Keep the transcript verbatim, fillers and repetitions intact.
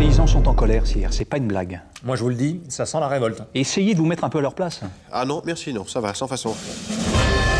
paysans sont en colère, sire, c'est pas une blague. Moi je vous le dis, ça sent la révolte. Essayez de vous mettre un peu à leur place. Ah non, merci, non, ça va, sans façon.